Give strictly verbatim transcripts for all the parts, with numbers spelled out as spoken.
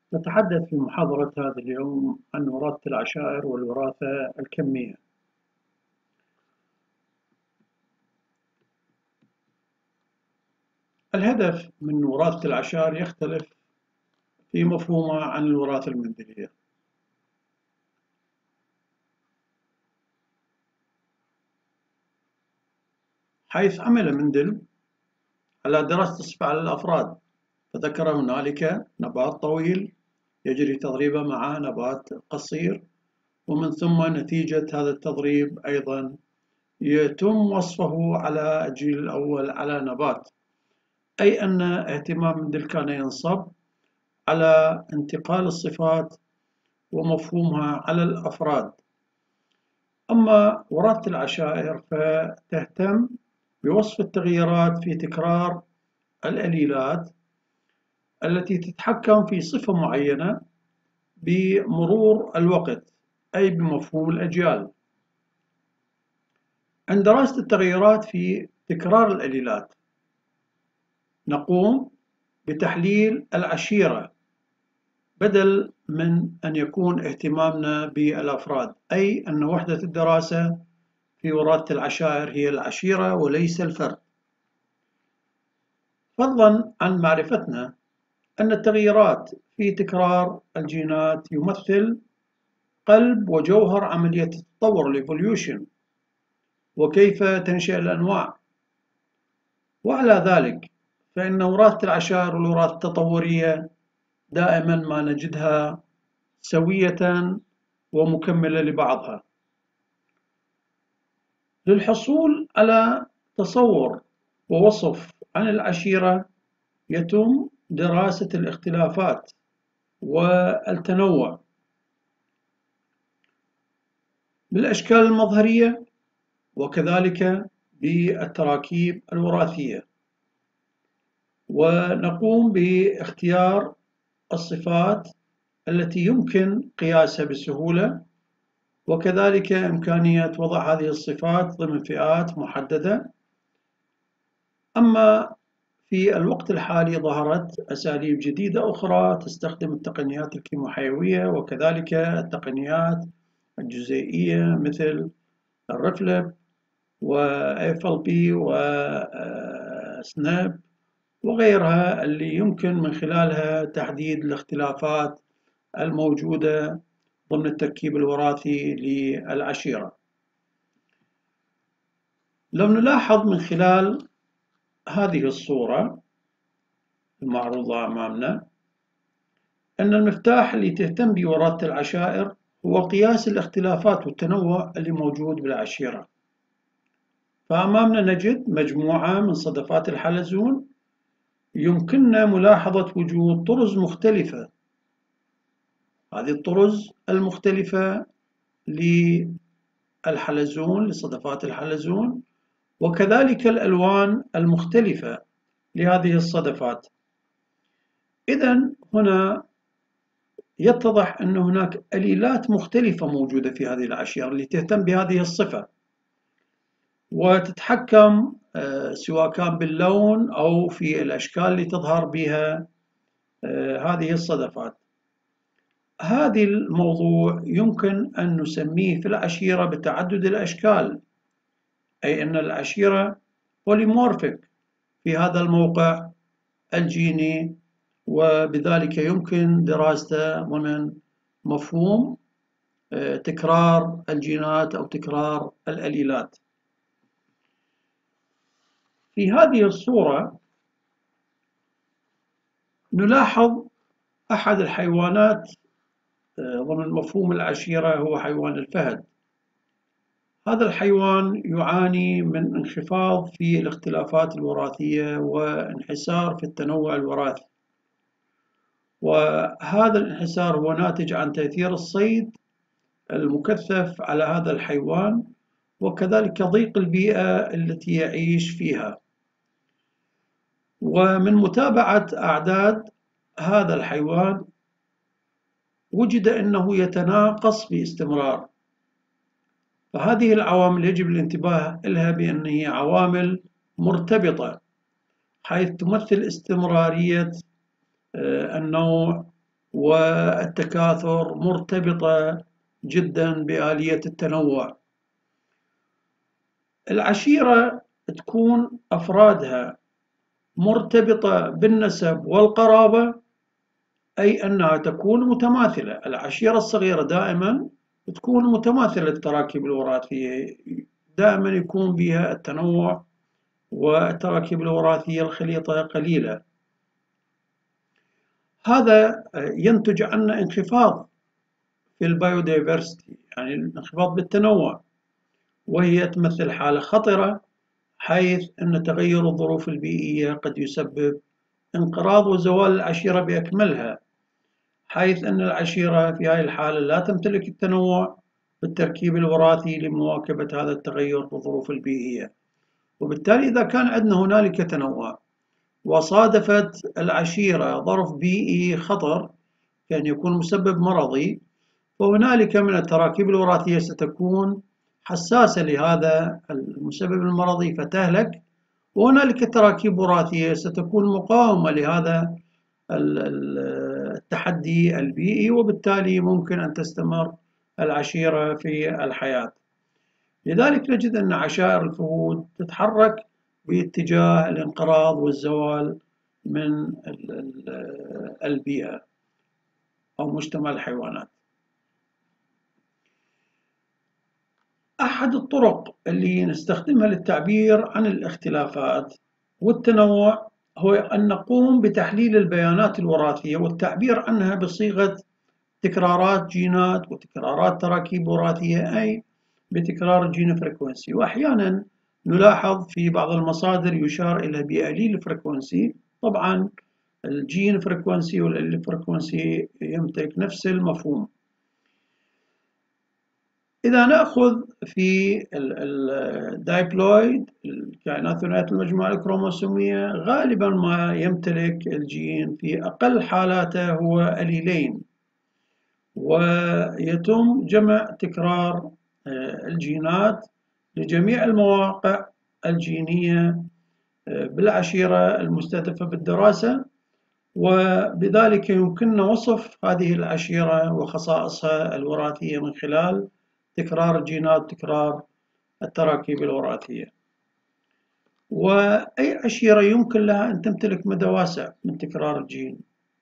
نتحدث في محاضرة هذا اليوم عن وراثة العشائر والوراثة الكمية. الهدف من وراثة العشائر يختلف في مفهومه عن الوراثة المنزلية. حيث عمل مندل على دراسة الصفة على الأفراد، فذكر هنالك نبات طويل يجري تضريبه مع نبات قصير، ومن ثم نتيجة هذا التضريب أيضا يتم وصفه على الجيل الأول على نبات، أي أن اهتمام مندل كان ينصب على انتقال الصفات ومفهومها على الأفراد. أما وراثة العشائر فتهتم بوصف التغييرات في تكرار الأليلات التي تتحكم في صفة معينة بمرور الوقت، أي بمفهوم الأجيال. عند دراسة التغيرات في تكرار الأليلات نقوم بتحليل العشيرة بدل من أن يكون اهتمامنا بالأفراد، أي أن وحدة الدراسة في وراثة العشائر هي العشيرة وليس الفرد، فضلا عن معرفتنا أن التغييرات في تكرار الجينات يمثل قلب وجوهر عملية التطور الإيفوليوشن وكيف تنشأ الأنواع. وعلى ذلك فإن وراثة العشائر والوراثة التطورية دائما ما نجدها سوية ومكملة لبعضها. للحصول على تصور ووصف عن العشيرة يتم دراسة الاختلافات والتنوع بالأشكال المظهرية وكذلك بالتراكيب الوراثية، ونقوم باختيار الصفات التي يمكن قياسها بسهولة، وكذلك إمكانية وضع هذه الصفات ضمن فئات محددة. أما في الوقت الحالي ظهرت أساليب جديدة أخرى تستخدم التقنيات الكيموحيوية وكذلك التقنيات الجزيئية مثل الرفلب وإف إل بي وسناب وغيرها، اللي يمكن من خلالها تحديد الاختلافات الموجودة ضمن التركيب الوراثي للعشيرة. لو نلاحظ من خلال هذه الصورة المعروضة أمامنا أن المفتاح اللي تهتم به وراثة العشائر هو قياس الاختلافات والتنوع اللي موجود بالعشيرة. فأمامنا نجد مجموعة من صدفات الحلزون يمكننا ملاحظة وجود طرز مختلفة. هذه الطرز المختلفة للحلزون لصدفات الحلزون وكذلك الألوان المختلفة لهذه الصدفات. إذن هنا يتضح أن هناك أليلات مختلفة موجودة في هذه العشيرة اللي تهتم بهذه الصفة وتتحكم سواء كان باللون أو في الأشكال اللي تظهر بها هذه الصدفات. هذا الموضوع يمكن أن نسميه في العشيرة بتعدد الأشكال، أي أن العشيرة بوليمورفيك في هذا الموقع الجيني، وبذلك يمكن دراسته ضمن مفهوم تكرار الجينات أو تكرار الأليلات. في هذه الصورة نلاحظ أحد الحيوانات ضمن مفهوم العشيرة هو حيوان الفهد. هذا الحيوان يعاني من انخفاض في الاختلافات الوراثية وانحسار في التنوع الوراثي، وهذا الانحسار هو ناتج عن تأثير الصيد المكثف على هذا الحيوان وكذلك ضيق البيئة التي يعيش فيها. ومن متابعة أعداد هذا الحيوان وجد أنه يتناقص باستمرار، فهذه العوامل يجب الانتباه لها بأن هي عوامل مرتبطة، حيث تمثل استمرارية النوع والتكاثر مرتبطة جدا بآلية التنوع. العشيرة تكون أفرادها مرتبطة بالنسب والقرابة، أي أنها تكون متماثلة. العشيرة الصغيرة دائما تكون متماثلة التراكيب الوراثية، دائما يكون بها التنوع والتراكيب الوراثية الخليطة قليلة. هذا ينتج عنه انخفاض في البيودايفرستي، يعني الانخفاض بالتنوع، وهي تمثل حالة خطرة، حيث أن تغير الظروف البيئية قد يسبب انقراض وزوال العشيرة بأكملها، حيث أن العشيرة في هذه الحالة لا تمتلك التنوع بالتركيب الوراثي لمواكبة هذا التغير في الظروف البيئية. وبالتالي إذا كان عندنا هنالك تنوع وصادفت العشيرة ظرف بيئي خطر كان يكون مسبب مرضي، فهنالك من التراكيب الوراثية ستكون حساسة لهذا المسبب المرضي فتهلك، وهنالك تراكيب وراثية ستكون مقاومة لهذا التحدي البيئي، وبالتالي ممكن أن تستمر العشيرة في الحياة. لذلك نجد أن عشائر الفهود تتحرك باتجاه الانقراض والزوال من البيئة أو مجتمع الحيوانات. أحد الطرق اللي نستخدمها للتعبير عن الاختلافات والتنوع هو أن نقوم بتحليل البيانات الوراثية والتعبير عنها بصيغة تكرارات جينات وتكرارات تراكيب وراثية، أي بتكرار الجين فريكونسي. وأحيانا نلاحظ في بعض المصادر يشار إلى بأليل فريكونسي. طبعا الجين فريكونسي والأليل فريكونسي يمتلك نفس المفهوم. إذا نأخذ في الدايبلويد الكائنات ثنائية المجموعة الكروموسومية، غالبا ما يمتلك الجين في أقل حالاته هو أليلين، ويتم جمع تكرار الجينات لجميع المواقع الجينية بالعشيرة المستهدفة بالدراسة، وبذلك يمكننا وصف هذه العشيرة وخصائصها الوراثية من خلال تكرار الجينات وتكرار التراكيب الوراثية. وأي عشيرة يمكن لها أن تمتلك مدى واسع من تكرار الجين،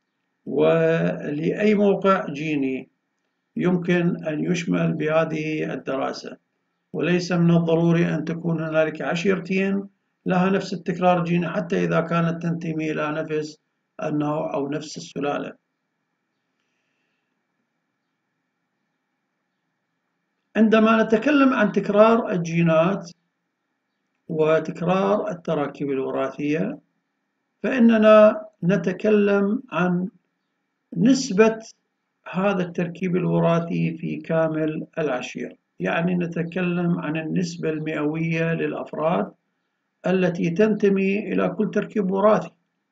ولأي موقع جيني يمكن أن يشمل بهذه الدراسة، وليس من الضروري أن تكون هنالك عشيرتين لها نفس التكرار الجيني حتى إذا كانت تنتمي إلى نفس النوع أو نفس السلالة. عندما نتكلم عن تكرار الجينات وتكرار التراكيب الوراثية، فإننا نتكلم عن نسبة هذا التركيب الوراثي في كامل العشيرة، يعني نتكلم عن النسبة المئوية للأفراد التي تنتمي إلى كل تركيب وراثي.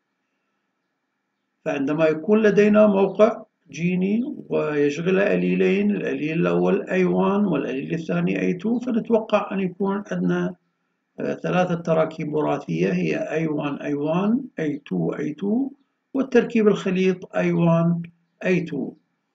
فعندما يكون لدينا موقع جيني ويشغله أليلين، الأليل الأول إيه واحد والأليل الثاني إيه اثنين، فنتوقع أن يكون عندنا ثلاثة تراكيب وراثية هي إيه واحد إيه واحد إيه اثنين إيه اثنين والتركيب الخليط إيه واحد إيه اثنين.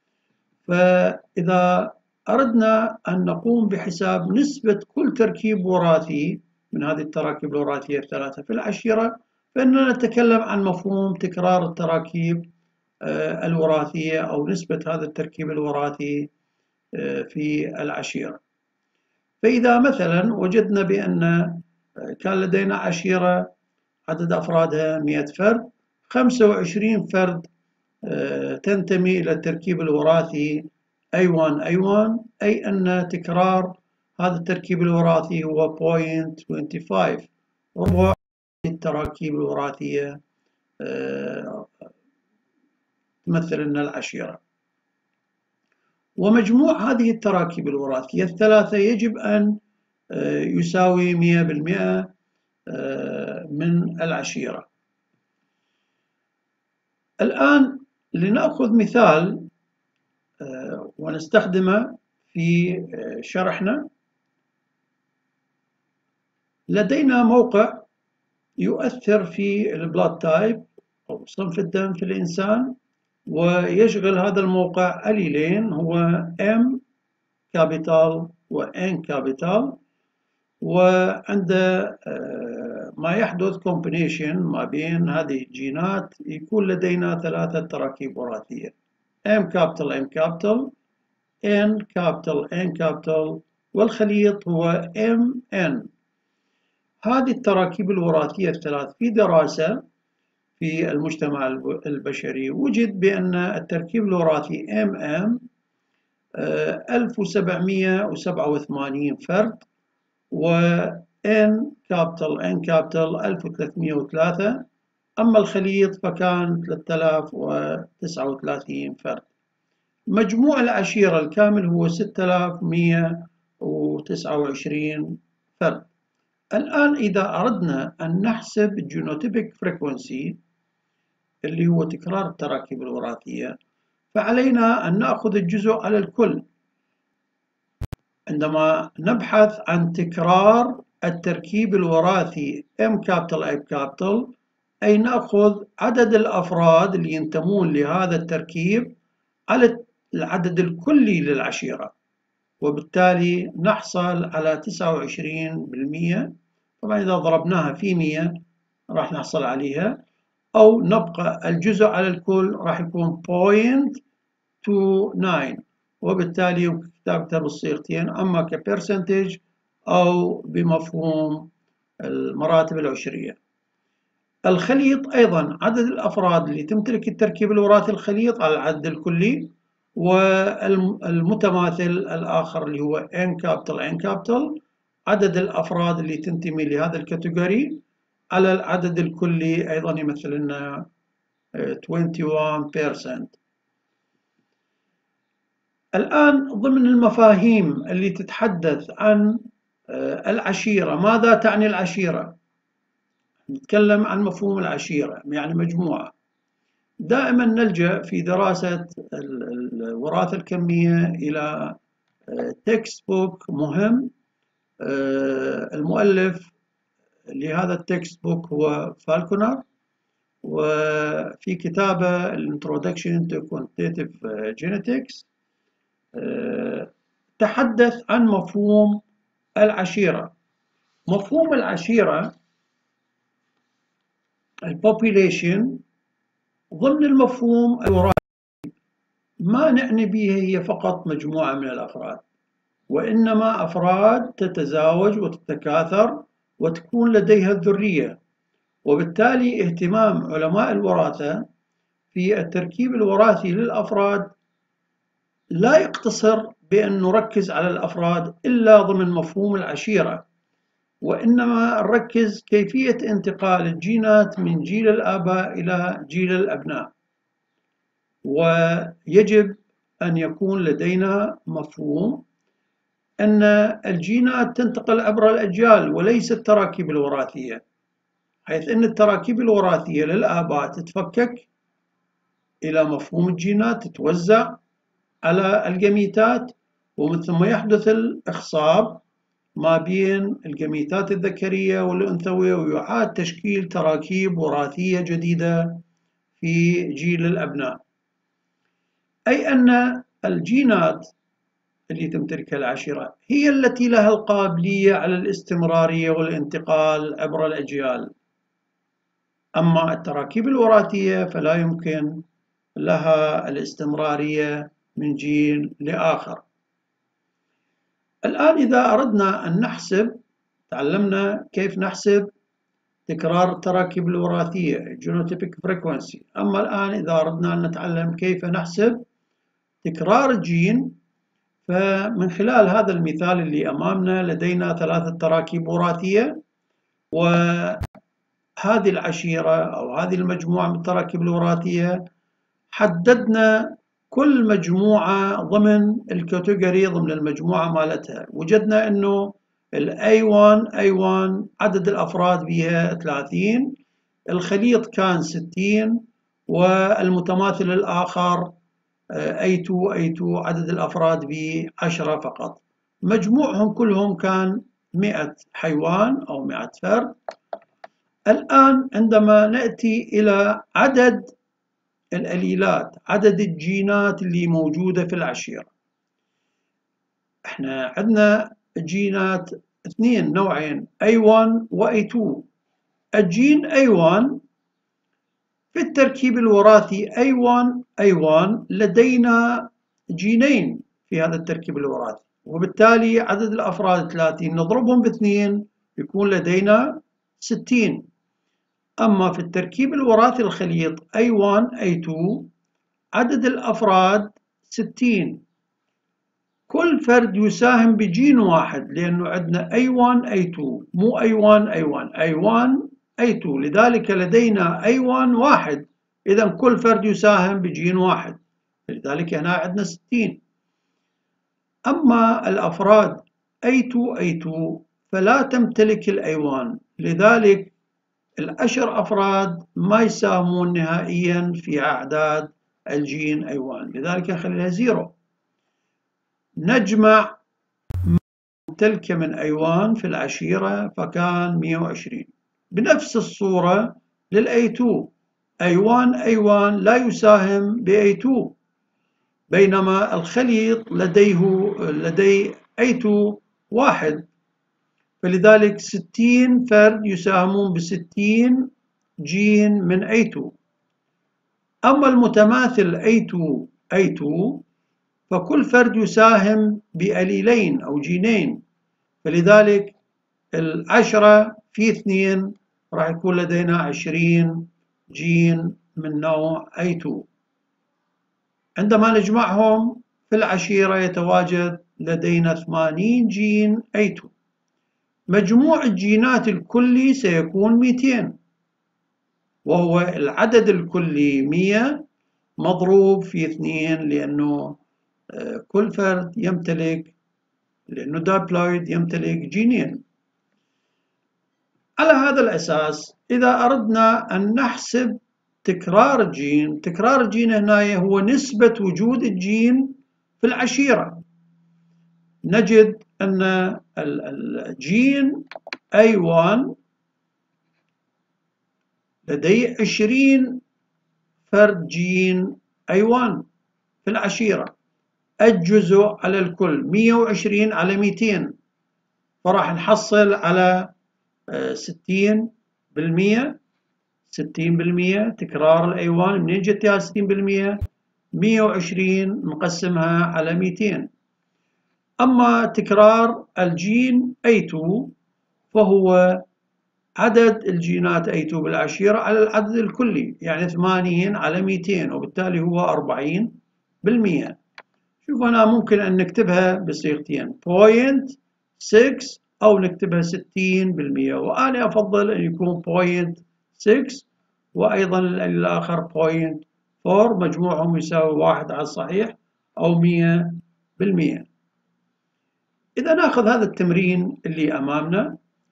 فإذا أردنا أن نقوم بحساب نسبة كل تركيب وراثي من هذه التراكيب الوراثية الثلاثة في العشيرة، فإننا نتكلم عن مفهوم تكرار التراكيب الوراثية أو نسبة هذا التركيب الوراثي في العشيرة. فإذا مثلا وجدنا بأن كان لدينا عشيرة عدد أفرادها مئة فرد، خمسة وعشرين فرد تنتمي إلى التركيب الوراثي إيه واحد إيه واحد، أي أن تكرار هذا التركيب الوراثي هو صفر فاصلة خمسة وعشرين، ربع التراكيب الوراثية تمثل لنا العشيرة. ومجموع هذه التراكيب الوراثية الثلاثة يجب أن يساوي مئة بالمئة من العشيرة. الآن لنأخذ مثال ونستخدمه في شرحنا. لدينا موقع يؤثر في البلاد تايب أو صنف الدم في الإنسان، ويشغل هذا الموقع أليلين، هو M كابيتال و N كابيتال، وعند ما يحدث كومبينيشن ما بين هذه الجينات يكون لدينا ثلاثة تراكيب وراثية، M كابيتال M كابيتال، N كابيتال N كابيتال، والخليط هو إم إن. هذه التراكيب الوراثية الثلاث في دراسة في المجتمع البشري وجد بأن التركيب الوراثي إم إم ألف وسبعمئة وسبعة وثمانين فرد، و N كابيتال N كابيتال ألف وثلاثمئة وثلاثة، أما الخليط فكان ثلاثة آلاف وتسعة وثلاثين فرد. مجموع العشيرة الكامل هو ستة آلاف ومئة وتسعة وعشرين فرد. الآن إذا أردنا أن نحسب الجينوتيبيك فريكونسي اللي هو تكرار التراكيب الوراثية، فعلينا أن نأخذ الجزء على الكل. عندما نبحث عن تكرار التركيب الوراثي M كابيتال M كابيتال، أي نأخذ عدد الأفراد اللي ينتمون لهذا التركيب على العدد الكلي للعشيرة، وبالتالي نحصل على تسعة وعشرين بالمئة. طبعا إذا ضربناها في مئة راح نحصل عليها، أو نبقى الجزء على الكل راح يكون صفر فاصلة تسعة وعشرين، وبالتالي يمكن كتابتها بالصيغتين، أما كبرسنتج أو بمفهوم المراتب العشرية. الخليط أيضا عدد الأفراد اللي تمتلك التركيب الوراثي الخليط على العدد الكلي، والمتماثل الآخر اللي هو N كابيتال N كابيتال عدد الأفراد اللي تنتمي لهذا الكاتيجوري على العدد الكلي، أيضا يمثل لنا واحد وعشرين بالمئة. الآن ضمن المفاهيم اللي تتحدث عن العشيرة، ماذا تعني العشيرة؟ نتكلم عن مفهوم العشيرة يعني مجموعة. دائما نلجأ في دراسة الوراثة الكمية إلى تكست بوك مهم. المؤلف لهذا التكست بوك هو فالكونر، وفي كتابه Introduction to Quantitative Genetics تحدث عن مفهوم العشيرة. مفهوم العشيرة البوبوليشن ضمن المفهوم الوراثي ما نعني به هي فقط مجموعة من الأفراد، وإنما أفراد تتزاوج وتتكاثر وتكون لديها الذرية. وبالتالي اهتمام علماء الوراثة في التركيب الوراثي للأفراد لا يقتصر بأن نركز على الأفراد إلا ضمن مفهوم العشيرة، وإنما نركز كيفية انتقال الجينات من جيل الآباء إلى جيل الأبناء. ويجب أن يكون لدينا مفهوم أن الجينات تنتقل عبر الأجيال وليس التراكيب الوراثية، حيث أن التراكيب الوراثية للآباء تتفكك إلى مفهوم الجينات، تتوزع على الجميتات، ومن ثم يحدث الإخصاب ما بين الجميتات الذكرية والأنثوية، ويعاد تشكيل تراكيب وراثية جديدة في جيل الأبناء. أي أن الجينات اللي تمتلكها العشيرة هي التي لها القابلية على الاستمرارية والانتقال عبر الأجيال، أما التراكيب الوراثية فلا يمكن لها الاستمرارية من جيل لآخر. الآن إذا أردنا أن نحسب، تعلمنا كيف نحسب تكرار التراكيب الوراثية Genotypic Frequency. أما الآن إذا أردنا أن نتعلم كيف نحسب تكرار الجين، فمن خلال هذا المثال اللي أمامنا لدينا ثلاثة تراكيب وراثية، وهذه العشيرة أو هذه المجموعة من التراكيب الوراثية حددنا كل مجموعة ضمن الكاتيجوري ضمن المجموعة مالتها. وجدنا أنه ال إيه واحد إيه واحد عدد الأفراد بها ثلاثين، الخليط كان ستين، والمتماثل الآخر إيه اثنين إيه اثنين عدد الأفراد بعشرة فقط. مجموعهم كلهم كان مئة حيوان أو مئة فرد. الآن عندما نأتي إلى عدد الأليلات، عدد الجينات اللي موجودة في العشيرة. احنا عندنا جينات اثنين نوعين إيه واحد و إيه اثنين. الجين إيه واحد في التركيب الوراثي إيه واحد إيه واحد لدينا جينين في هذا التركيب الوراثي، وبالتالي عدد الأفراد ثلاثين نضربهم باثنين يكون لدينا ستين. أما في التركيب الوراثي الخليط إيه واحد إيه اثنين عدد الأفراد ستين، كل فرد يساهم بجين واحد، لأنه عندنا إيه واحد إيه اثنين مو إيه واحد إيه واحد إيه واحد إيه اثنين، لذلك لدينا إيه واحد واحد، إذا كل فرد يساهم بجين واحد، لذلك هنا عندنا ستين. أما الأفراد إيه اثنين إيه اثنين فلا تمتلك الإيه واحد، لذلك العشر أفراد ما يساهمون نهائيا في أعداد الجين إيه واحد، لذلك نخليها زيرو. نجمع تلك من إيه واحد في العشيرة فكان مئة وعشرين. بنفس الصورة للإيه اثنين، إيه واحد إيه واحد لا يساهم بإيه اثنين، بينما الخليط لديه لدي إيه اثنين واحد، فلذلك ستين فرد يساهمون بستين جين من إيه اثنين. أما المتماثل إيه اثنين إيه اثنين فكل فرد يساهم بأليلين أو جينين، فلذلك العشرة في اثنين راح يكون لدينا عشرين جين من نوع إيه اثنين. عندما نجمعهم في العشيرة يتواجد لدينا ثمانين جين إيه اثنين. مجموع الجينات الكلي سيكون مئتين، وهو العدد الكلي مئة مضروب في اثنين، لأنه كل فرد يمتلك، لأنه دابلويد يمتلك جينين. على هذا الأساس إذا أردنا أن نحسب تكرار الجين، تكرار الجين هنا هو نسبة وجود الجين في العشيرة، نجد أن الجين إيه واحد لديه عشرين فرد جين إيه واحد في العشيرة، الجزء على الكل مئة وعشرين على مئتين، فراح نحصل على ستين بالمئة. ستين بالمئة تكرار الإيه واحد منين جتها ستين بالمئة؟ مئة وعشرين نقسمها على مئتين. أما تكرار الجين إيه اثنين فهو عدد الجينات إيه اثنين بالعشيرة على العدد الكلي، يعني ثمانين على مئتين، وبالتالي هو أربعين بالمئة. شوف أنا ممكن أن نكتبها بصيغتين بوينت ستة أو نكتبها ستين بالمئة، وأنا أفضل أن يكون بوينت ستة وأيضا الآخر بوينت أربعة، مجموعهم يساوي واحد على الصحيح أو مئة بالمئة. إذا نأخذ هذا التمرين اللي أمامنا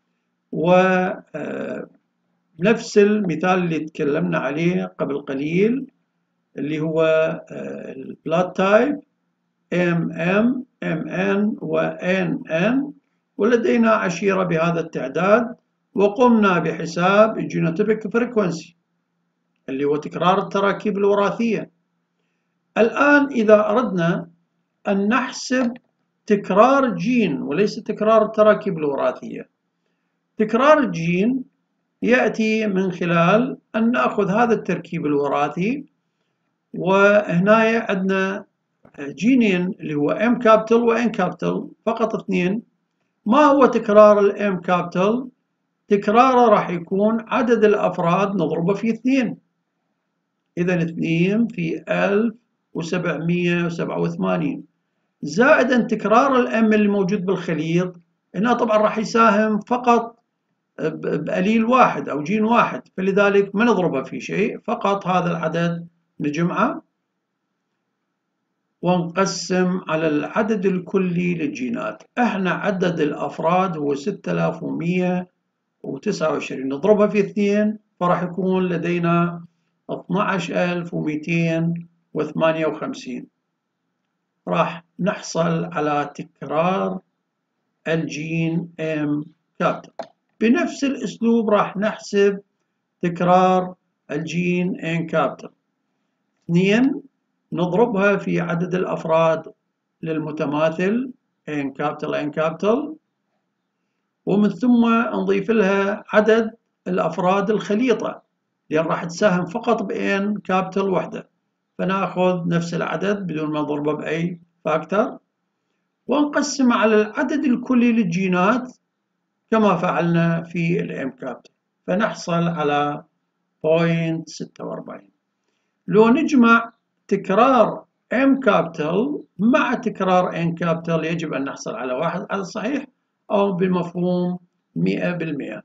ونفس المثال اللي تكلمنا عليه قبل قليل اللي هو البلاد تايب إم إم إم إن و إن إن، ولدينا عشيرة بهذا التعداد، وقمنا بحساب الجينوتيبيك فريكونسي اللي هو تكرار التراكيب الوراثية. الآن إذا أردنا أن نحسب تكرار الجين وليس تكرار التراكيب الوراثية، تكرار الجين يأتي من خلال أن نأخذ هذا التركيب الوراثي، وهنا عندنا جينين اللي هو M كابيتال و N كابيتال، فقط اثنين. ما هو تكرار الام كابيتال؟ تكراره راح يكون عدد الافراد نضربه في اثنين، اذا اثنين في ألف وسبعمئة وسبعة وثمانين، زائدا تكرار الام اللي موجود بالخليط، هنا طبعا راح يساهم فقط بأليل واحد او جين واحد، فلذلك ما نضربه في شيء، فقط هذا العدد نجمعه ونقسم على العدد الكلي للجينات. احنا عدد الافراد هو ستة آلاف ومئة وتسعة وعشرين، نضربها في اثنين فراح يكون لدينا اثني عشر ألف ومئتين وثمانية وخمسين. راح نحصل على تكرار الجين M كابيتال. بنفس الاسلوب راح نحسب تكرار الجين N كابيتال. اثنين نضربها في عدد الأفراد للمتماثل N capital N capital، ومن ثم نضيف لها عدد الأفراد الخليطة لأن راح تساهم فقط ب N capital وحدة، فناخذ نفس العدد بدون ما نضربه بأي فاكتور ونقسم على العدد الكلي للجينات كما فعلنا في الام كابيتال، فنحصل على صفر فاصلة ستة وأربعين. لو نجمع تكرار M كابيتال مع تكرار N كابيتال يجب أن نحصل على واحد على الصحيح أو بالمفهوم مئة بالمئة.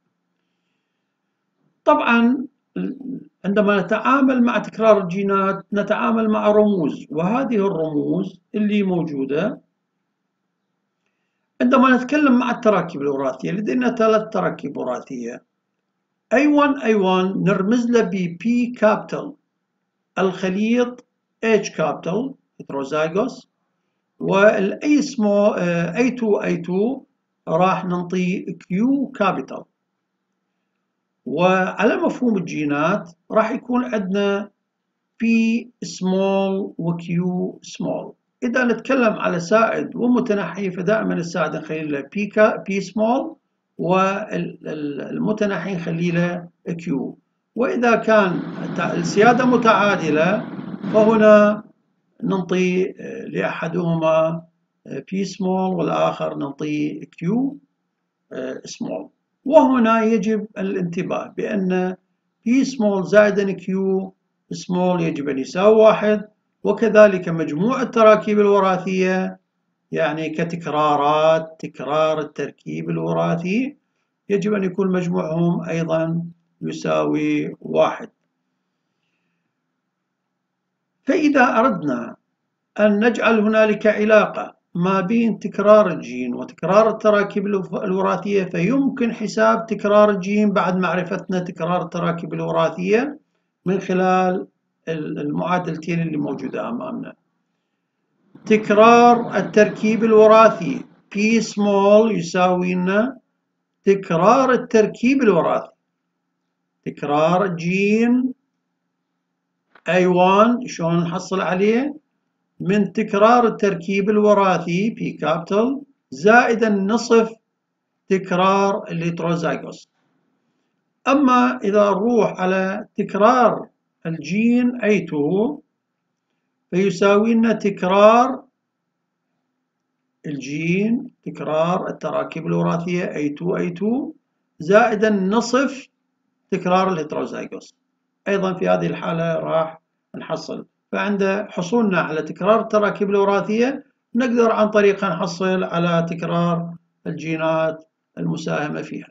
طبعا عندما نتعامل مع تكرار الجينات نتعامل مع رموز، وهذه الرموز اللي موجودة عندما نتكلم مع التراكيب الوراثية. لدينا ثلاث تراكيب وراثية، إيه واحد إيه واحد نرمز له ب P كابيتال الخليط H كابيتال هيتروزايغوس، والأي سمول إيه اثنين إيه اثنين راح ننطي Q كابيتال. وعلى مفهوم الجينات راح يكون عندنا P سمول و Q سمول. إذا نتكلم على سائد ومتنحي فدائما السائد نخلي له P سمول والمتنحي نخلي له Q. وإذا كان السيادة متعادلة فهنا ننطي لأحدهما P small والآخر ننطي Q small. وهنا يجب الانتباه بأن P small زائدا Q small يجب أن يساوي واحد، وكذلك مجموع التراكيب الوراثية يعني كتكرارات تكرار التركيب الوراثي يجب أن يكون مجموعهم أيضا يساوي واحد. فإذا أردنا أن نجعل هنالك علاقة ما بين تكرار الجين وتكرار التراكيب الوراثية فيمكن حساب تكرار الجين بعد معرفتنا تكرار التراكيب الوراثية من خلال المعادلتين اللي موجودة أمامنا. تكرار التركيب الوراثي P small يساوي لنا تكرار التركيب الوراثي، تكرار الجين إيه واحد شلون نحصل عليه من تكرار التركيب الوراثي P كابيتال زائدا نصف تكرار الهيتروزايغوس. أما إذا نروح على تكرار الجين إيه اثنين فيساوي لنا تكرار الجين تكرار التراكيب الوراثية إيه اثنين إيه اثنين زائدا نصف تكرار الهيتروزايغوس. أيضا في هذه الحالة راح نحصل، فعند حصولنا على تكرار التراكيب الوراثية نقدر عن طريقها نحصل على تكرار الجينات المساهمة فيها.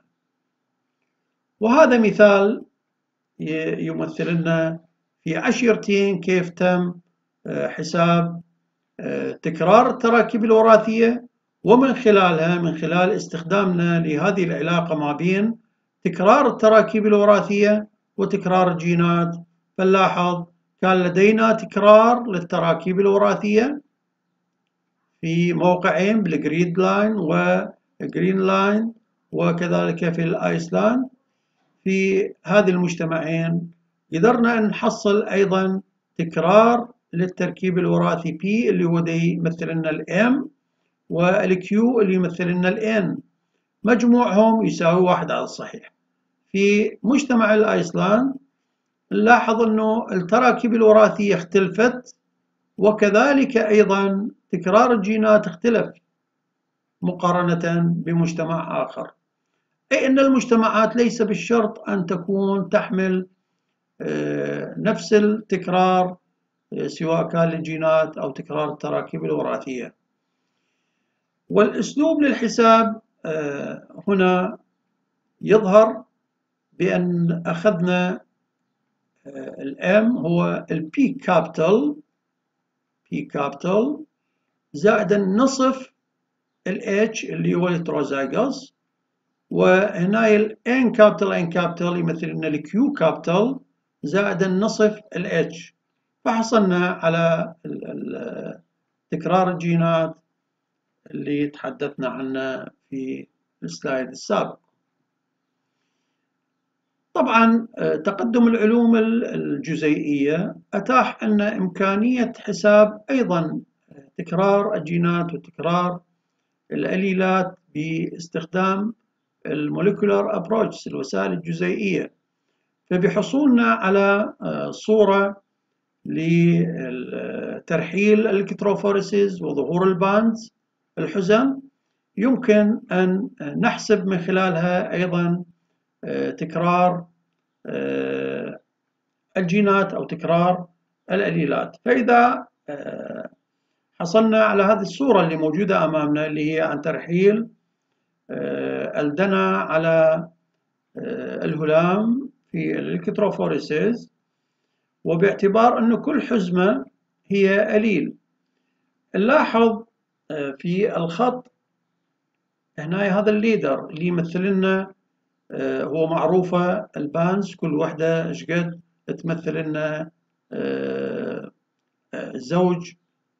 وهذا مثال يمثل لنا في عشرتين كيف تم حساب تكرار التراكيب الوراثية، ومن خلالها من خلال استخدامنا لهذه العلاقة ما بين تكرار التراكيب الوراثية وتكرار الجينات. فنلاحظ كان لدينا تكرار للتراكيب الوراثية في موقعين بالجريد لاين والجرين لاين وكذلك في الآيسلاند. في هذه المجتمعين قدرنا أن نحصل أيضا تكرار للتركيب الوراثي P اللي هو دي يمثل لنا الام والكيو اللي يمثل لنا الان، مجموعهم يساوي واحد على الصحيح. في مجتمع الآيسلاند نلاحظ أنه التراكيب الوراثية اختلفت، وكذلك أيضا تكرار الجينات اختلف مقارنة بمجتمع آخر، أي أن المجتمعات ليس بالشرط أن تكون تحمل نفس التكرار سواء كان للجينات أو تكرار التراكيب الوراثية. والأسلوب للحساب هنا يظهر بأن أخذنا الام هو البي كابيتال بي كابيتال زائدا نصف الاتش اللي هو الهيتروزايغوس، وهنا الان كابيتال ان كابيتال يمثل لنا الكيو كابيتال زائدا نصف الاتش، فحصلنا على تكرار الجينات اللي تحدثنا عنه في السلايد السابق. طبعا تقدم العلوم الجزيئية أتاح أن إمكانية حساب أيضا تكرار الجينات وتكرار الأليلات باستخدام الموليكولار أبروتش الوسائل الجزيئية. فبحصولنا على صورة لترحيل الإلكتروفوريسز وظهور الباندز الحزم، يمكن أن نحسب من خلالها أيضا تكرار الجينات أو تكرار الأليلات. فإذا حصلنا على هذه الصورة اللي موجودة أمامنا اللي هي عن ترحيل الدنا على الهلام في الإلكتروفوريسز، وباعتبار أن كل حزمة هي أليل، نلاحظ في الخط هنا هذا الليدر اللي يمثل لنا هو معروفة البانز، كل وحدة ايش قد تمثل لنا زوج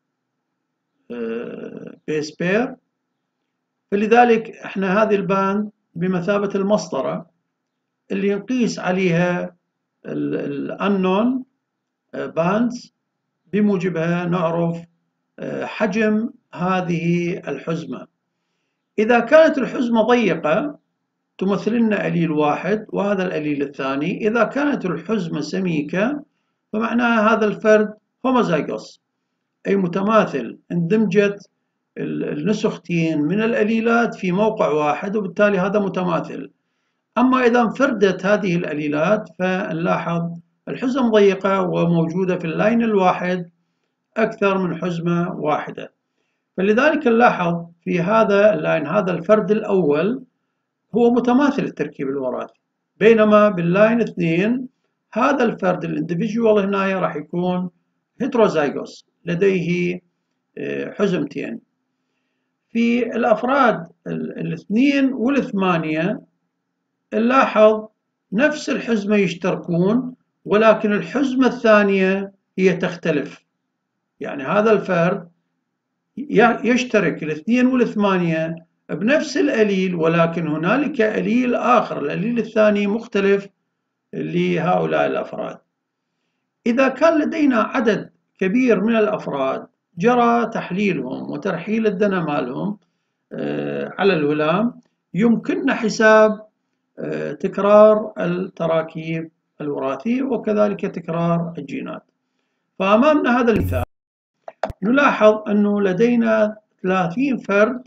بيس بير. فلذلك احنا هذه الباند بمثابة المسطرة اللي نقيس عليها الانون باندز، بموجبها نعرف حجم هذه الحزمة. إذا كانت الحزمة ضيقة تمثل لنا أليل واحد وهذا الأليل الثاني. إذا كانت الحزمة سميكة فمعناها هذا الفرد هوموزايغوس، أي متماثل، اندمجت النسختين من الأليلات في موقع واحد، وبالتالي هذا متماثل. أما إذا انفردت هذه الأليلات فنلاحظ الحزم ضيقة وموجودة في اللاين الواحد أكثر من حزمة واحدة. فلذلك نلاحظ في هذا اللاين هذا الفرد الأول هو متماثل التركيب الوراثي، بينما باللاين اثنين هذا الفرد الاندفيجوال هنا راح يكون هيتروزايغوس لديه حزمتين. في الأفراد الاثنين والثمانية نلاحظ نفس الحزمة يشتركون، ولكن الحزمة الثانية هي تختلف. يعني هذا الفرد يشترك الاثنين والثمانية بنفس الأليل، ولكن هنالك أليل آخر، الأليل الثاني مختلف لهؤلاء الأفراد. إذا كان لدينا عدد كبير من الأفراد جرى تحليلهم وترحيل الدنا مالهم على الهلام، يمكننا حساب تكرار التراكيب الوراثية وكذلك تكرار الجينات. فأمامنا هذا المثال نلاحظ أنه لدينا ثلاثين فرد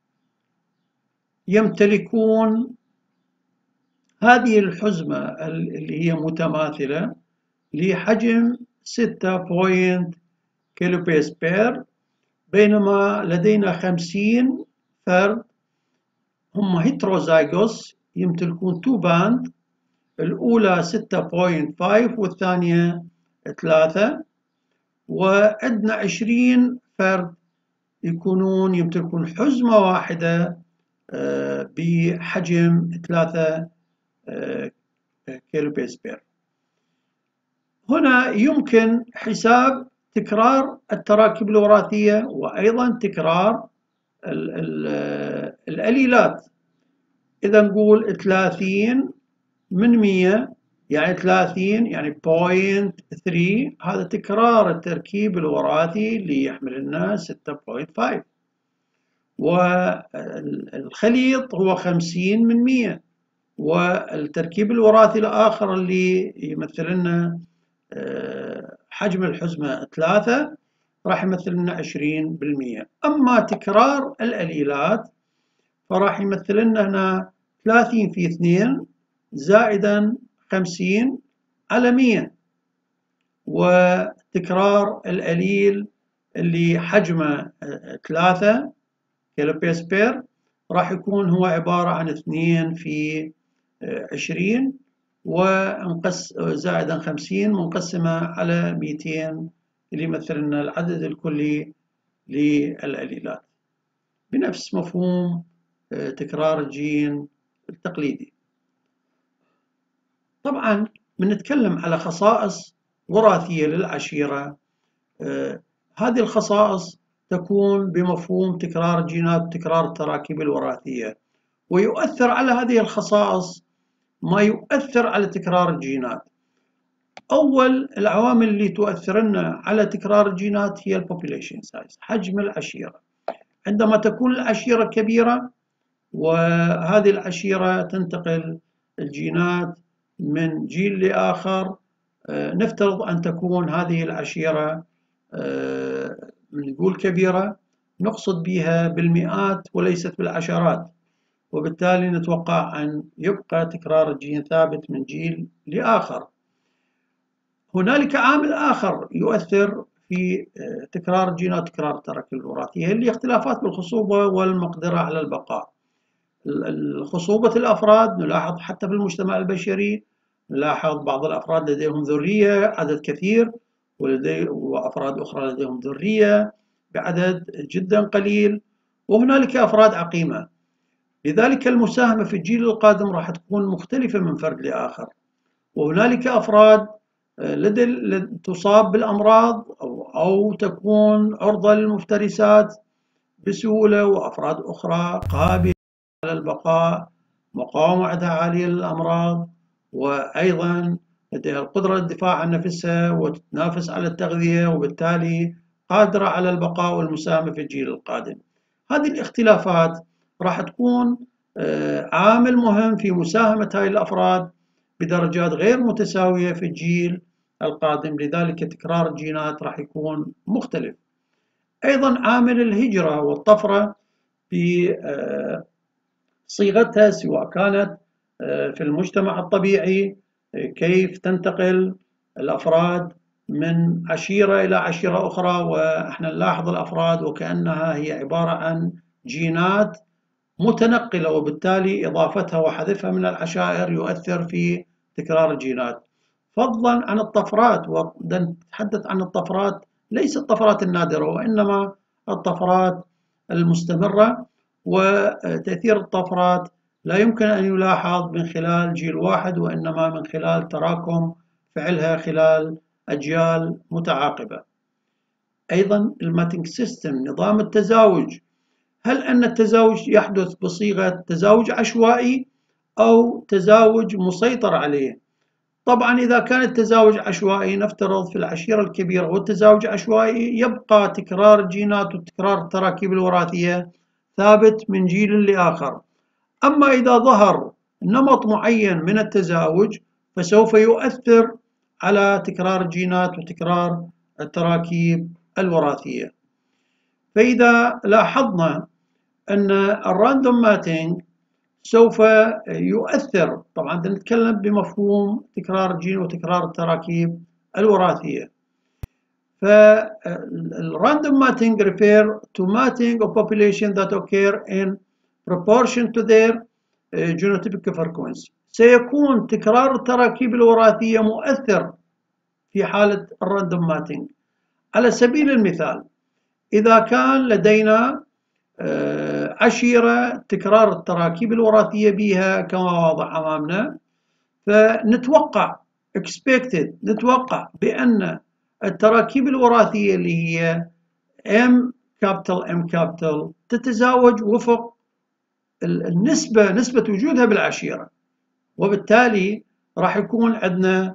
يمتلكون هذه الحزمة اللي هي متماثلة لحجم ستة فاصلة كيلو بيس بير، بينما لدينا خمسين فرد هم هيتروزايغوس يمتلكون تو باند، الأولى ستة فاصلة خمسة والثانية ثلاثة، وعندنا عشرين فرد يكونون يمتلكون حزمة واحدة بحجم ثلاثة كيلو بيس بير. هنا يمكن حساب تكرار التراكيب الوراثية وأيضا تكرار ال ال الأليلات. إذا نقول ثلاثين من مية يعني ثلاثين يعني بوينت ثلاثة، هذا تكرار التركيب الوراثي اللي يحمل لنا ستة فاصلة خمسة، والخليط هو خمسين من مية، والتركيب الوراثي الآخر اللي يمثل لنا حجم الحزمة ثلاثة راح يمثل لنا عشرين بالمية. أما تكرار الأليلات فراح يمثل لنا هنا ثلاثين في اثنين زائدا خمسين على مية، وتكرار الأليل اللي حجمه ثلاثة كيلو بيس بير راح يكون هو عبارة عن اثنين في عشرين ومقس زائدا خمسين منقسمة على مئتين اللي يمثل لنا العدد الكلي للأليلات، بنفس مفهوم تكرار الجين التقليدي. طبعا بنتكلم على خصائص وراثية للعشيرة، هذه الخصائص تكون بمفهوم تكرار الجينات وتكرار التراكيب الوراثية، ويؤثر على هذه الخصائص ما يؤثر على تكرار الجينات. أول العوامل اللي تؤثرن على تكرار الجينات هي البوبوليشن سايز، حجم العشيرة. عندما تكون العشيرة كبيرة وهذه العشيرة تنتقل الجينات من جيل لآخر، نفترض أن تكون هذه العشيرة نقول كبيرة، نقصد بها بالمئات وليست بالعشرات، وبالتالي نتوقع أن يبقى تكرار الجين ثابت من جيل لآخر. هنالك عامل آخر يؤثر في تكرار الجينات، تكرار التراكيب الوراثية، اللي اختلافات بالخصوبة والمقدرة على البقاء. خصوبة الأفراد نلاحظ حتى في المجتمع البشري، نلاحظ بعض الأفراد لديهم ذرية عدد كثير، وأفراد أخرى لديهم ذرية بعدد جدا قليل، وهنالك أفراد عقيمة. لذلك المساهمة في الجيل القادم راح تكون مختلفة من فرد لآخر. وهنالك أفراد لدي تصاب بالأمراض أو, أو تكون عرضة للمفترسات بسهولة، وأفراد أخرى قابلة على البقاء، مقاومة عندها عالية للأمراض، وأيضا لديها القدرة للدفاع عن نفسها وتتنافس على التغذية، وبالتالي قادرة على البقاء والمساهمة في الجيل القادم. هذه الاختلافات راح تكون عامل مهم في مساهمة هاي الأفراد بدرجات غير متساوية في الجيل القادم، لذلك تكرار الجينات راح يكون مختلف. أيضا عامل الهجرة والطفرة في صيغتها، سواء كانت في المجتمع الطبيعي كيف تنتقل الأفراد من عشيرة إلى عشيرة أخرى، وإحنا نلاحظ الأفراد وكأنها هي عبارة عن جينات متنقلة، وبالتالي إضافتها وحذفها من العشائر يؤثر في تكرار الجينات، فضلا عن الطفرات. ونتحدث عن الطفرات ليس الطفرات النادرة، وإنما الطفرات المستمرة، وتأثير الطفرات لا يمكن أن يلاحظ من خلال جيل واحد، وإنما من خلال تراكم فعلها خلال أجيال متعاقبة. أيضا الماتينج سيستم، نظام التزاوج، هل أن التزاوج يحدث بصيغة تزاوج عشوائي أو تزاوج مسيطر عليه؟ طبعا إذا كان التزاوج عشوائي، نفترض في العشيرة الكبيرة والتزاوج عشوائي، يبقى تكرار الجينات وتكرار التراكيب الوراثية ثابت من جيل لآخر. أما إذا ظهر نمط معين من التزاوج فسوف يؤثر على تكرار الجينات وتكرار التراكيب الوراثية. فإذا لاحظنا أن الراندوم ماتينج سوف يؤثر، طبعا نتكلم بمفهوم تكرار الجين وتكرار التراكيب الوراثية. فالراندوم ماتينج refer to matting of population that occur in proportion to their genotypic frequency. سيكون تكرار التراكيب الوراثية مؤثر في حالة الراندوم ماتينج. على سبيل المثال، إذا كان لدينا عشيرة تكرار التراكيب الوراثية بها كما واضح أمامنا، فنتوقع expected نتوقع بأن التراكيب الوراثية اللي هي M capital M capital تتزاوج وفق النسبة نسبة وجودها بالعشيرة، وبالتالي راح يكون عندنا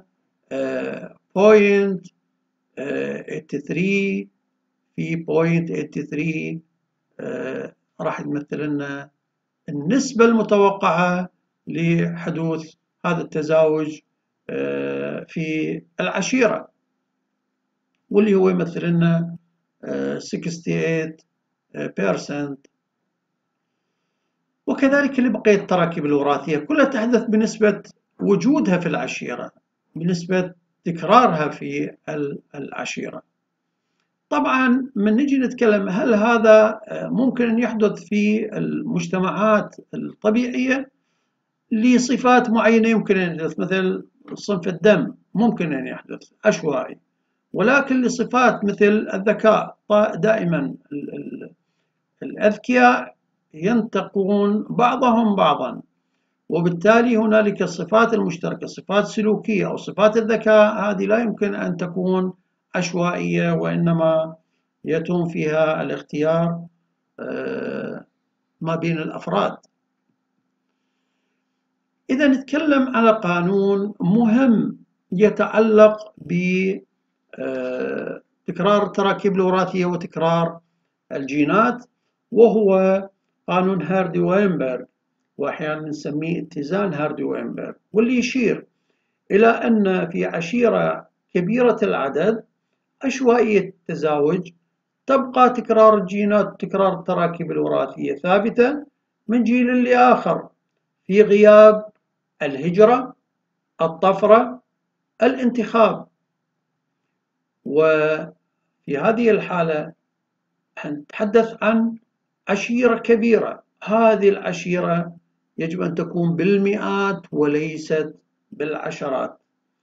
بوينت ثمانية وثمانين في بوينت ثمانية وثمانين، آه راح يمثل لنا النسبة المتوقعة لحدوث هذا التزاوج آه في العشيرة، واللي هو يمثل لنا آه ثمانية وستين بالمئة. وكذلك لبقية التراكيب الوراثية كلها تحدث بنسبة وجودها في العشيرة، بنسبة تكرارها في العشيرة. طبعا من نجي نتكلم هل هذا ممكن أن يحدث في المجتمعات الطبيعية لصفات معينة، يمكن أن يحدث مثل صنف الدم ممكن أن يحدث عشوائي، ولكن لصفات مثل الذكاء دائما الأذكياء ينتقون بعضهم بعضا، وبالتالي هنالك الصفات المشتركة، صفات سلوكية أو صفات الذكاء، هذه لا يمكن أن تكون عشوائية، وإنما يتم فيها الاختيار ما بين الأفراد. إذا نتكلم على قانون مهم يتعلق بتكرار التراكيب الوراثية وتكرار الجينات، وهو قانون هاردي وينبرغ، وأحيانا نسميه اتزان هاردي وينبرغ، واللي يشير إلى أن في عشيرة كبيرة العدد عشوائية التزاوج تبقى تكرار الجينات وتكرار التراكيب الوراثية ثابتة من جيل لآخر في غياب الهجرة، الطفرة، الانتخاب. وفي هذه الحالة نتحدث عن عشيرة كبيرة، هذه العشيرة يجب أن تكون بالمئات وليست بالعشرات.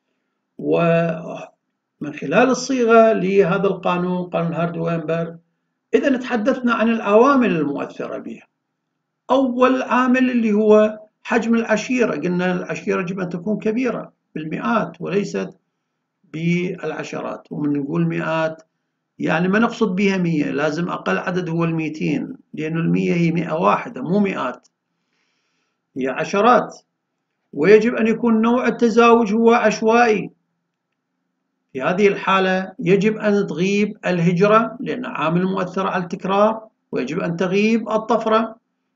ومن خلال الصيغة لهذا القانون، قانون هاردي وينبرغ، إذا تحدثنا عن العوامل المؤثرة بها. أول عامل اللي هو حجم العشيرة، قلنا العشيرة يجب أن تكون كبيرة بالمئات وليست بالعشرات. ومن نقول مئات يعني ما نقصد بها مية، لازم أقل عدد هو المئتين، لأن المية هي مئة واحدة مو مئات، هي عشرات. ويجب أن يكون نوع التزاوج هو عشوائي. في هذه الحالة يجب أن تغيب الهجرة لأن عامل مؤثر على التكرار، ويجب أن تغيب الطفرة،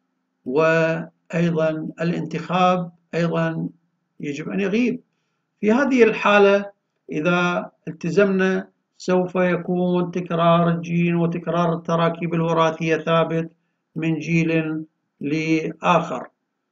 وأيضا الانتخاب أيضا يجب أن يغيب. في هذه الحالة إذا التزمنا سوف يكون تكرار الجين وتكرار التراكيب الوراثية ثابت من جيل لآخر.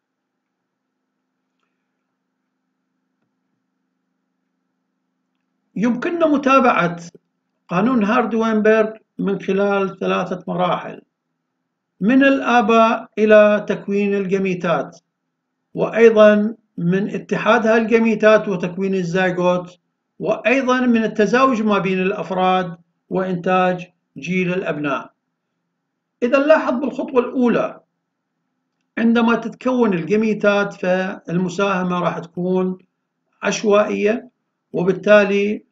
يمكننا متابعة قانون هاردي وينبرغ من خلال ثلاثة مراحل: من الآباء إلى تكوين الجميتات، وأيضا من اتحادها الجميتات وتكوين الزيغوت، وأيضا من التزاوج ما بين الأفراد وإنتاج جيل الأبناء. إذا نلاحظ بالخطوة الأولى عندما تتكون الجميتات فالمساهمة راح تكون عشوائية، وبالتالي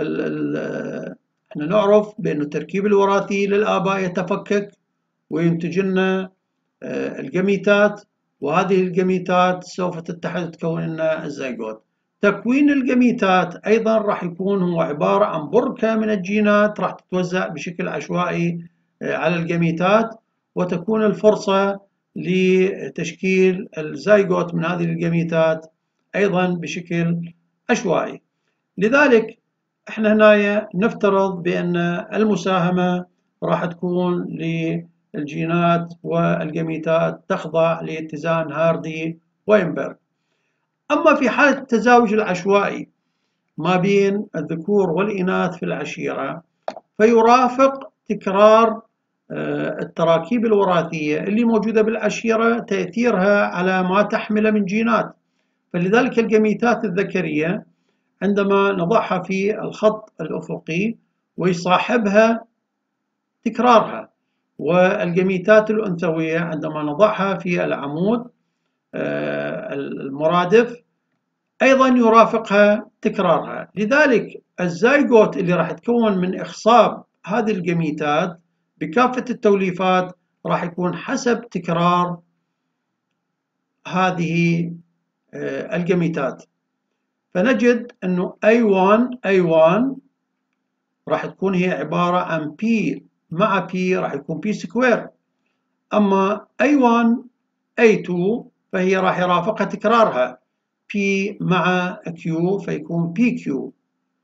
احنا نعرف بأن التركيب الوراثي للآباء يتفكك وينتج لنا الجميتات، وهذه الجميتات سوف تتحد تكون لنا الزيغوت. تكوين الجميتات أيضا راح يكون هو عبارة عن بركة من الجينات راح تتوزع بشكل عشوائي على الجميتات، وتكون الفرصة لتشكيل الزيغوت من هذه الجميتات أيضا بشكل عشوائي. لذلك احنا هنا نفترض بأن المساهمة راح تكون للجينات والجميتات تخضع لاتزان هاردي وينبرغ. أما في حالة التزاوج العشوائي ما بين الذكور والإناث في العشيرة فيرافق تكرار التراكيب الوراثية اللي موجودة بالعشيرة تأثيرها على ما تحمله من جينات. فلذلك الجميتات الذكرية عندما نضعها في الخط الأفقي ويصاحبها تكرارها، والجميتات الأنثوية عندما نضعها في العمود المرادف أيضا يرافقها تكرارها. لذلك الزيغوت اللي راح يتكون من إخصاب هذه الجميتات بكافة التوليفات راح يكون حسب تكرار هذه الجميتات. فنجد أنه إيه واحد إيه واحد راح تكون هي عبارة عن P مع P راح يكون P سكوير. أما إيه واحد إيه اثنين فهي راح يرافقها تكرارها P مع Q فيكون بي كيو.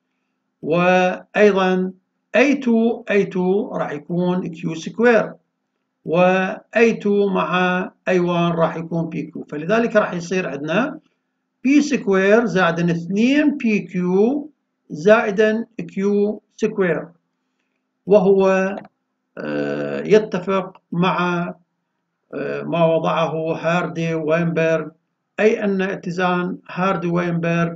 وأيضا إيه اثنين إيه اثنين راح يكون Q سكوير، و إيه اثنين مع إيه واحد راح يكون بي كيو. فلذلك راح يصير عندنا بي سكوير زائدا اثنين بي كيو زائدا كيو سكوير، وهو يتفق مع ما وضعه هاردي وينبرغ، أي أن اتزان هاردي وينبرغ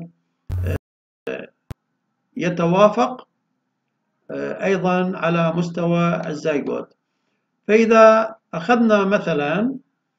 يتوافق أيضا على مستوى الزيغوت. فإذا أخذنا مثلا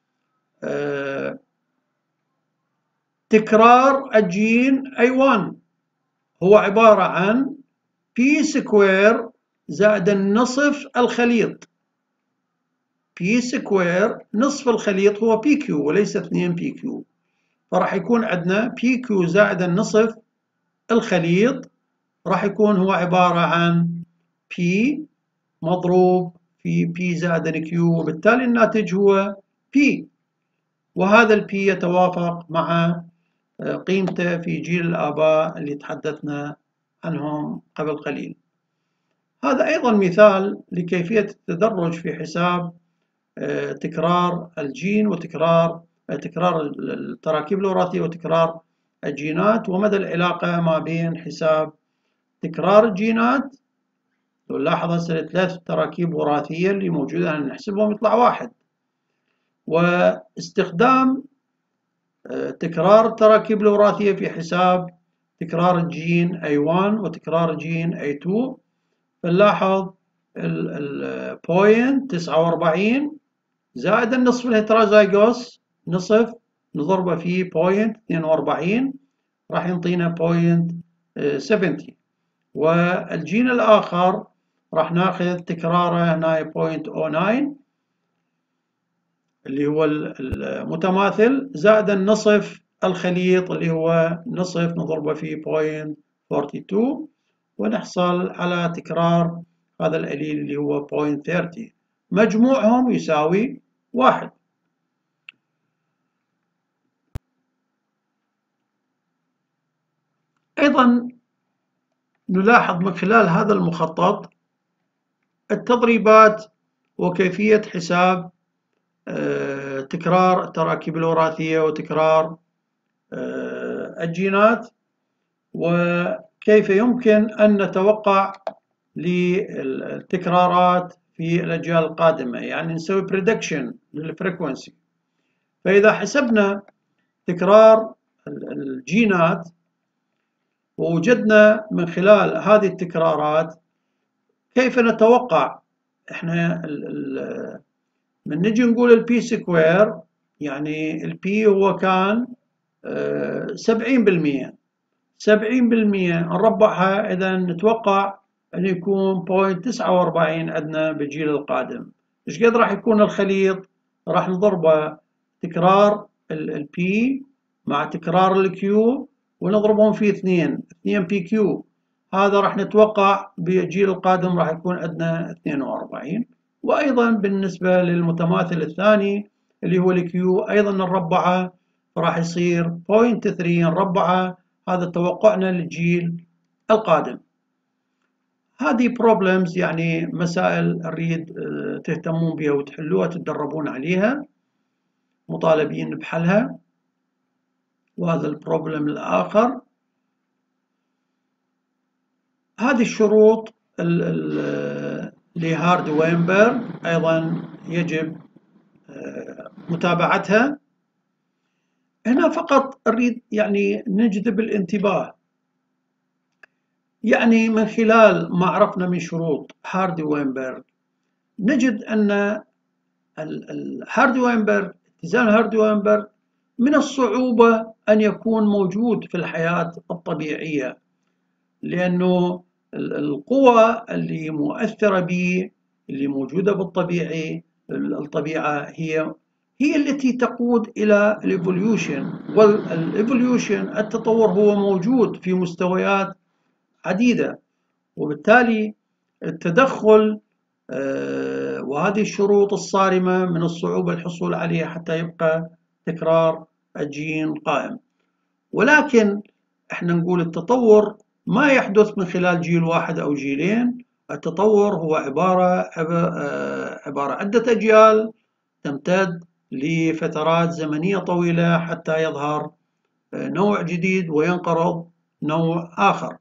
تكرار الجين إيه واحد هو عبارة عن بي سكوير زائد نصف الخليط. بي سكوير نصف الخليط هو بي كيو وليس اثنين بي كيو، فراح يكون عندنا بي كيو زائد النصف الخليط راح يكون هو عبارة عن P مضروب في P زائد كيو، وبالتالي الناتج هو P، وهذا ال P يتوافق مع قيمته في جيل الآباء اللي تحدثنا عنهم قبل قليل. هذا أيضا مثال لكيفية التدرج في حساب تكرار الجين وتكرار تكرار التراكيب الوراثية وتكرار الجينات، ومدى العلاقة ما بين حساب تكرار الجينات. لو نلاحظ هسه ثلاث تراكيب وراثية اللي موجودة نحسبهم يطلع واحد، واستخدام تكرار التراكيب الوراثية في حساب تكرار الجين إيه واحد وتكرار الجين إيه اثنين، فنلاحظ البوينت تسعة وأربعين زائد النصف الهيترازايغوس نصف نضربه في بوينت اثنين وأربعين راح ينطينا بوينت سبعين، والجين الآخر راح ناخذ تكراره هنا بوينت صفر تسعة اللي هو المتماثل زائد النصف الخليط اللي هو نصف نضربه في بوينت اثنين وأربعين، ونحصل على تكرار هذا القليل اللي هو بوينت ثلاثين، مجموعهم يساوي واحد. أيضا نلاحظ من خلال هذا المخطط التضريبات وكيفية حساب تكرار التراكيب الوراثية وتكرار الجينات، وكيف يمكن أن نتوقع للتكرارات في الأجيال القادمة، يعني نسوي بريدكشن للفريكونسي. فإذا حسبنا تكرار الجينات ووجدنا من خلال هذه التكرارات كيف نتوقع احنا من نجي نقول البي سكوير، يعني البي هو كان سبعين بالمئة سبعين بالمئة نربعها، إذا نتوقع أن يكون بوينت تسعة وأربعين عندنا بالجيل القادم. إيش قد راح يكون الخليط؟ راح نضربه تكرار البي مع تكرار الكيو ونضربهم في اثنين اثنين بي كيو، هذا راح نتوقع بالجيل القادم راح يكون عندنا اثنين وأربعين. وأيضا بالنسبة للمتماثل الثاني اللي هو الكيو أيضا نربعه فراح يصير بوينت ثلاثة نربعه، هذا توقعنا للجيل القادم. هذه بروبلمز يعني مسائل أريد تهتمون بها وتحلوها تتدربون عليها، مطالبين بحلها. وهذا البروبلم الآخر، هذه الشروط لهارد وينبرغ أيضا يجب متابعتها. هنا فقط أريد يعني نجذب الانتباه، يعني من خلال ما عرفنا من شروط هارد وينبرغ نجد أن الهارد وينبرغ اتزان هارد وينبرغ من الصعوبة أن يكون موجود في الحياة الطبيعية، لأنه القوى اللي مؤثرة به اللي موجودة بالطبيعي الطبيعة هي هي التي تقود إلى الإيفوليوشن، والإيفوليوشن التطور هو موجود في مستويات عديدة، وبالتالي التدخل وهذه الشروط الصارمة من الصعوبة الحصول عليها حتى يبقى تكرار الجين قائم. ولكن احنا نقول التطور ما يحدث من خلال جيل واحد أو جيلين، التطور هو عبارة عبارة عدة أجيال تمتد لفترات زمنية طويلة حتى يظهر نوع جديد وينقرض نوع آخر.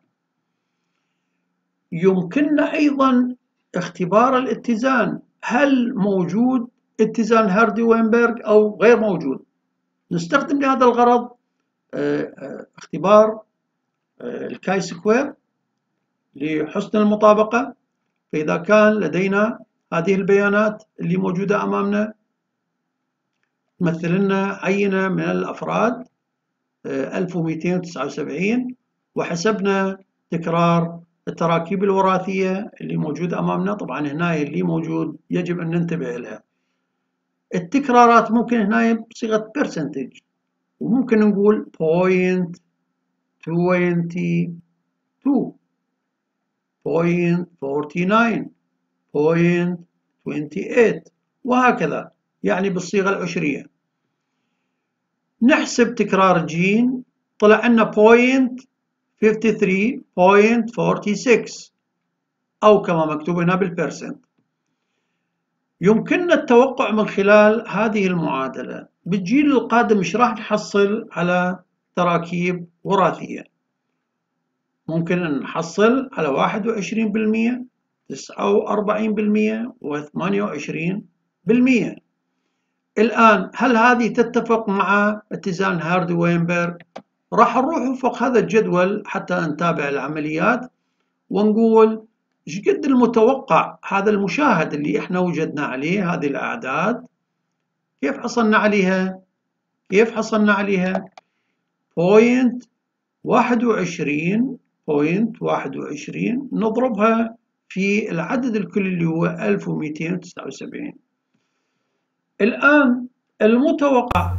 يمكننا أيضا اختبار الاتزان، هل موجود اتزان هاردي وينبرغ أو غير موجود؟ نستخدم لهذا الغرض اختبار الكاي سكوير لحسن المطابقة. فإذا كان لدينا هذه البيانات اللي موجودة أمامنا، تمثل لنا عينة من الأفراد ألف ومئتين وتسعة وسبعين، وحسبنا تكرار التراكيب الوراثية اللي موجودة أمامنا. طبعا هنا اللي موجود يجب أن ننتبه لها، التكرارات ممكن هنا بصيغة percentage، وممكن نقول بوينت اثنين وعشرين، بوينت أربعة وتسعين، بوينت ثمانية وعشرين، وهكذا، يعني بالصيغة العشرية. نحسب تكرار الجين، طلع لنا بوينت خمسة وخمسين، بوينت أربعة وستين، أو كما مكتوب هنا بالبرسنت. يمكننا التوقع من خلال هذه المعادلة بالجيل القادم مش راح نحصل على تراكيب وراثية. ممكن أن نحصل على واحد وعشرين بالمئة، تسعة وأربعين بالمئة، وثمانية وعشرين بالمئة. الآن هل هذه تتفق مع اتزان هاردي وينبرغ؟ راح نروح فوق هذا الجدول حتى نتابع العمليات ونقول ايش قد المتوقع هذا المشاهد اللي احنا وجدنا عليه هذه الأعداد، كيف حصلنا عليها؟ كيف حصلنا عليها؟ بوينت واحد وعشرين، بوينت واحد وعشرين نضربها في العدد الكلي اللي هو ألف ومئتين وتسعة وسبعين. الآن المتوقع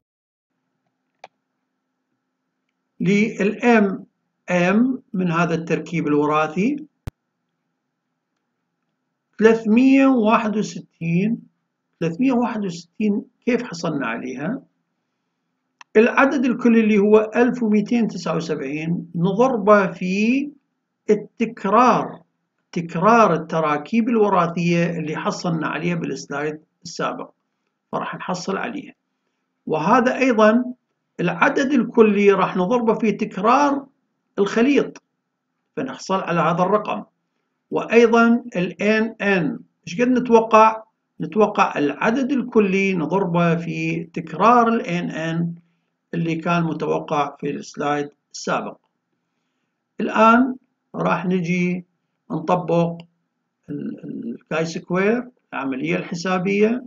للام ام من هذا التركيب الوراثي ثلاثمئة وواحد وستين. ثلاثمئة وواحد وستين كيف حصلنا عليها؟ العدد الكلي اللي هو ألف ومئتين وتسعة وسبعين نضربه في التكرار، تكرار التراكيب الوراثية اللي حصلنا عليها بالسلايد السابق، فراح نحصل عليها. وهذا أيضا العدد الكلي راح نضربه في تكرار الخليط فنحصل على هذا الرقم. وأيضا ال إن إن إيش قد نتوقع؟ نتوقع العدد الكلي نضربه في تكرار ال إن إن اللي كان متوقع في السلايد السابق. الآن راح نجي نطبق الكاي سكوير، العملية الحسابية،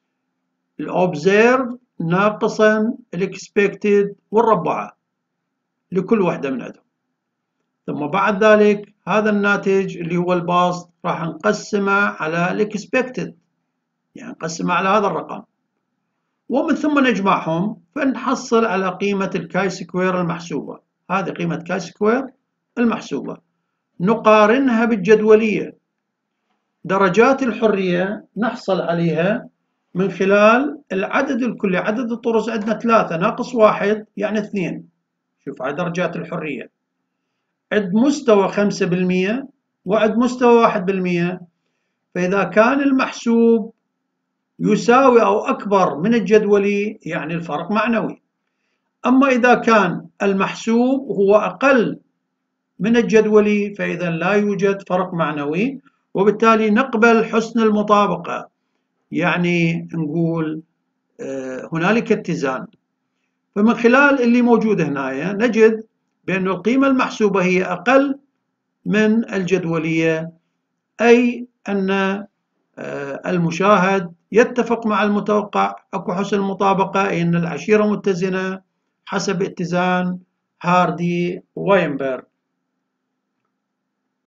الأوبزيرف ناقصا الإكسبكتد والربعة لكل واحدة من عندهم. ثم بعد ذلك هذا الناتج اللي هو الباسط راح نقسمه على الإكسبكتد، يعني نقسمه على هذا الرقم، ومن ثم نجمعهم فنحصل على قيمة الكاي سكوير المحسوبة. هذه قيمة كاي سكوير المحسوبة، نقارنها بالجدولية. درجات الحرية نحصل عليها من خلال العدد الكلي، عدد الطرز عندنا ثلاثة ناقص واحد يعني اثنين. شوف على درجات الحرية عند مستوى خمسة بالمئة وعند مستوى واحد بالمئة، فإذا كان المحسوب يساوي أو أكبر من الجدولي يعني الفرق معنوي. أما إذا كان المحسوب هو أقل من الجدولي فإذا لا يوجد فرق معنوي، وبالتالي نقبل حسن المطابقة، يعني نقول هنالك اتزان. فمن خلال اللي موجود هنا نجد بأن القيمة المحسوبة هي أقل من الجدولية، أي أن المشاهد يتفق مع المتوقع، أكو حسن المطابقة، أي أن العشيرة متزنة حسب اتزان هاردي وينبرغ.